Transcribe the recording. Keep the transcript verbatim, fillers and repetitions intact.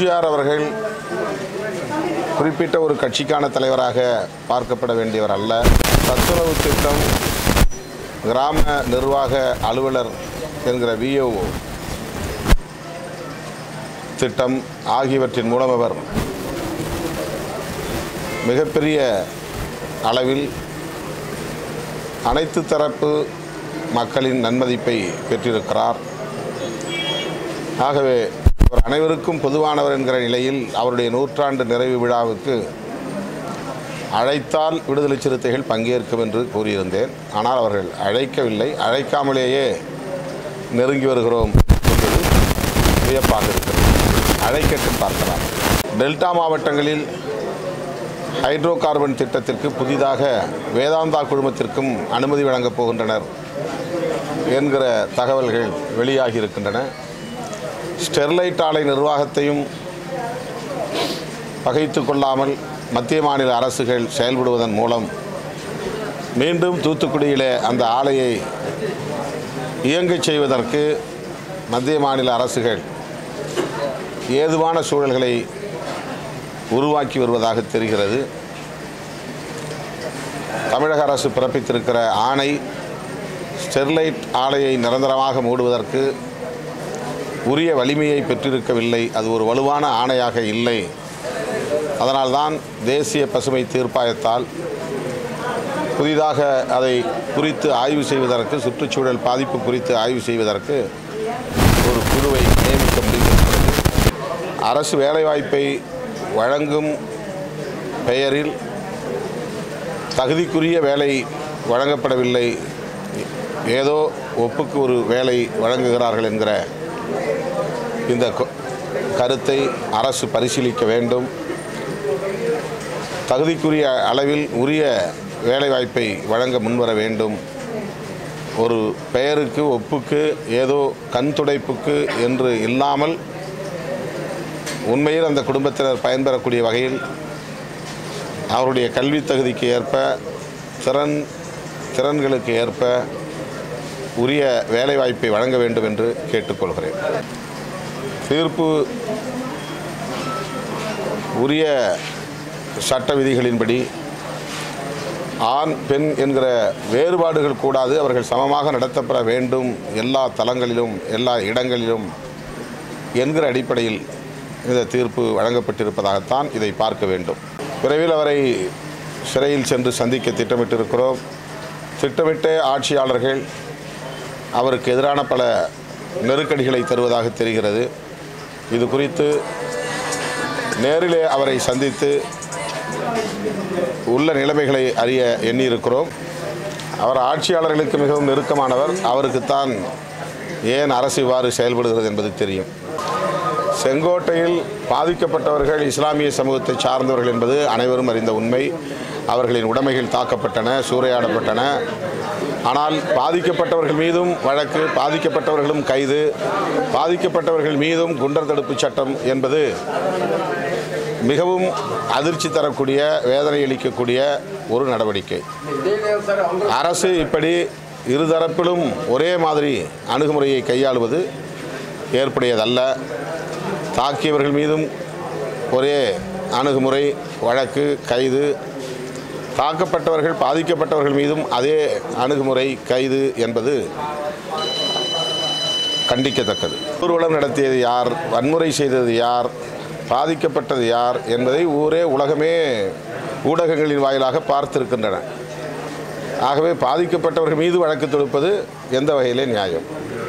எம்ஜிஆர் அவர்கள் குறிப்பிட்ட ஒரு கட்சிக்கான தலைவராக பார்க்கப்பட வேண்டியவர் அல்ல. சத்துணவு திட்டம், கிராம நிர்வாக அலுவலர் என்கிற விஓ திட்டம் ஆகியவற்றின் மூலம் அவர் மிகப்பெரிய அளவில் அனைத்து தரப்பு மக்களின் நன்மதிப்பை பெற்றிருக்கிறார். ஆகவே அவர் அனைவருக்கும் பொதுவானவர் என்கிற நிலையில் அவருடைய நூற்றாண்டு நிறைவு விழாவுக்கு அழைத்தால் விடுதலை சிறுத்தைகள் பங்கேற்கும் என்று கூறியிருந்தேன். ஆனால் அவர்கள் அழைக்கவில்லை. அழைக்காமலேயே நெருங்கி வருகிறோம் என்பது வியப்பாக இருக்கிறது. அழைக்கட்டும், பார்க்கலாம். டெல்டா மாவட்டங்களில் ஹைட்ரோ கார்பன் திட்டத்திற்கு புதிதாக வேதாந்தா குழுமத்திற்கும் அனுமதி வழங்கப் போகின்றனர் என்கிற தகவல்கள் வெளியாகி இருக்கின்றன. ஸ்டெர்லைட் ஆலை நிர்வாகத்தையும் பகைத்து கொள்ளாமல் மத்திய மாநில அரசுகள் செயல்படுவதன் மூலம் மீண்டும் தூத்துக்குடியிலே அந்த ஆலையை இயங்கச் செய்வதற்கு மத்திய மாநில அரசுகள் ஏதுவான சூழல்களை உருவாக்கி வருவதாக தெரிகிறது. தமிழக அரசு பிறப்பித்திருக்கிற ஆணை ஸ்டெர்லைட் ஆலையை நிரந்தரமாக மூடுவதற்கு உரிய வலிமையை பெற்றிருக்கவில்லை. அது ஒரு வலுவான ஆணையாக இல்லை. அதனால்தான் தேசிய பசுமை தீர்ப்பாயத்தால் புதிதாக அதை குறித்து ஆய்வு செய்வதற்கு, சுற்றுச்சூழல் பாதிப்பு குறித்து ஆய்வு செய்வதற்கு ஒரு குழுவை நியமிக்க முடிந்திருக்கிறது. அரசு வேலைவாய்ப்பை வழங்கும் பெயரில் தகுதிக்குரிய வேலை வழங்கப்படவில்லை, ஏதோ ஒப்புக்கு ஒரு வேலை வழங்குகிறார்கள் என்கிற இந்த கருத்தை அரசு பரிசீலிக்க வேண்டும். தகுதிக்குரிய அளவில் உரிய வேலைவாய்ப்பை வழங்க முன்வர வேண்டும். ஒரு பெயருக்கு, ஒப்புக்கு, ஏதோ கண் துடைப்புக்கு என்று இல்லாமல் உண்மையில் அந்த குடும்பத்தினர் பயன்பெறக்கூடிய வகையில் அவருடைய கல்வி தகுதிக்கு ஏற்ப, திறன் திறன்களுக்கு ஏற்ப உரிய வேலைவாய்ப்பை வழங்க வேண்டும் என்று கேட்டுக்கொள்கிறேன். தீர்ப்பு உரிய சட்ட விதிகளின்படி ஆண் பெண் என்கிற வேறுபாடுகள் கூடாது, அவர்கள் சமமாக நடத்தப்பட வேண்டும் எல்லா தளங்களிலும் எல்லா இடங்களிலும் என்கிற அடிப்படையில் இந்த தீர்ப்பு வழங்கப்பட்டிருப்பதாகத்தான் இதை பார்க்க வேண்டும். விரைவில் அவரை சிறையில் சென்று சந்திக்க திட்டமிட்டிருக்கிறோம். திட்டமிட்ட ஆட்சியாளர்கள் அவருக்கு எதிரான பல நெருக்கடிகளை தருவதாக தெரிகிறது. இது குறித்து நேரிலே அவரை சந்தித்து உள்ள நிலைமைகளை அறிய எண்ணியிருக்கிறோம். அவர் ஆட்சியாளர்களுக்கு மிகவும் நெருக்கமானவர். அவருக்குத்தான் ஏன் அரசு இவ்வாறு செயல்படுகிறது என்பது தெரியும். செங்கோட்டையில் பாதிக்கப்பட்டவர்கள் இஸ்லாமிய சமூகத்தை சார்ந்தவர்கள் என்பது அனைவரும் அறிந்த உண்மை. அவர்களின் உடைமைகள் தாக்கப்பட்டன, சூறையாடப்பட்டன. ஆனால் பாதிக்கப்பட்டவர்கள் மீதும் வழக்கு, பாதிக்கப்பட்டவர்களும் கைது, பாதிக்கப்பட்டவர்கள் மீதும் குண்டர் தடுப்பு சட்டம் என்பது மிகவும் அதிர்ச்சி தரக்கூடிய, வேதனை அளிக்கக்கூடிய ஒரு நடவடிக்கை. அரசு இப்படி இருதரப்பிலும் ஒரே மாதிரி அணுகுமுறையை கையாளுவது ஏற்புடையதல்ல. தாக்கியவர்கள் மீதும் ஒரே அணுகுமுறை, வழக்கு, கைது, தாக்கப்பட்டவர்கள், பாதிக்கப்பட்டவர்கள் மீதும் அதே அணுகுமுறை, கைது என்பது கண்டிக்கத்தக்கது. ஊர்வலம் நடத்தியது யார், வன்முறை செய்தது யார், பாதிக்கப்பட்டது யார் என்பதை ஊரே உலகமே ஊடகங்களின் வாயிலாக பார்த்திருக்கின்றன. ஆகவே பாதிக்கப்பட்டவர்கள் மீது வழக்கு தொடுப்பது எந்த வகையிலே நியாயம்?